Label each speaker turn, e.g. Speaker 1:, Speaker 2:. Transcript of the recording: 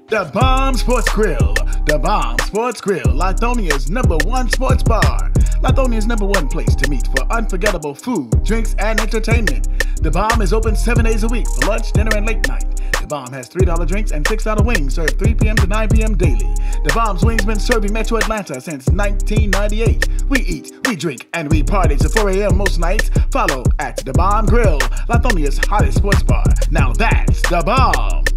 Speaker 1: Dabomb Sports Grill. Dabomb Sports Grill, Lithonia's #1 sports bar. Lithonia's #1 place to meet for unforgettable food, drinks, and entertainment. Dabomb is open 7 days a week for lunch, dinner, and late night. Dabomb has $3 drinks and $6 wings served 3 p.m. to 9 p.m. daily. Dabomb's wings been serving Metro Atlanta since 1998. We eat, we drink, and we party till 4 a.m. most nights. Follow at Dabomb Grill, Lithonia's hottest sports bar. Now that's Dabomb.